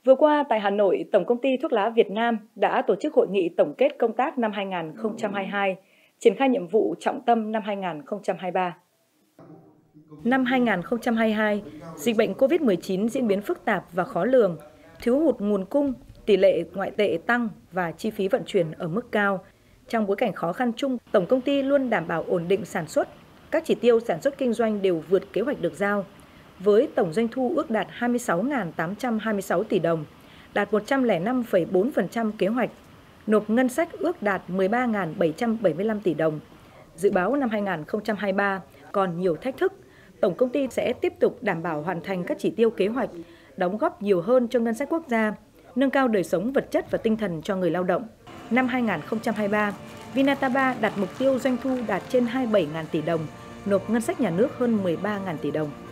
Vừa qua tại Hà Nội, Tổng công ty Thuốc lá Việt Nam đã tổ chức hội nghị tổng kết công tác năm 2022, triển khai nhiệm vụ trọng tâm năm 2023. Năm 2022, dịch bệnh COVID-19 diễn biến phức tạp và khó lường, thiếu hụt nguồn cung, tỷ lệ ngoại tệ tăng và chi phí vận chuyển ở mức cao. Trong bối cảnh khó khăn chung, Tổng công ty luôn đảm bảo ổn định sản xuất, các chỉ tiêu sản xuất kinh doanh đều vượt kế hoạch được giao, với tổng doanh thu ước đạt 26.826 tỷ đồng, đạt 105,4% kế hoạch, nộp ngân sách ước đạt 13.775 tỷ đồng. Dự báo năm 2023 còn nhiều thách thức, Tổng công ty sẽ tiếp tục đảm bảo hoàn thành các chỉ tiêu kế hoạch, đóng góp nhiều hơn cho ngân sách quốc gia, nâng cao đời sống vật chất và tinh thần cho người lao động. Năm 2023, Vinataba đặt mục tiêu doanh thu đạt trên 27.000 tỷ đồng, nộp ngân sách nhà nước hơn 13.000 tỷ đồng.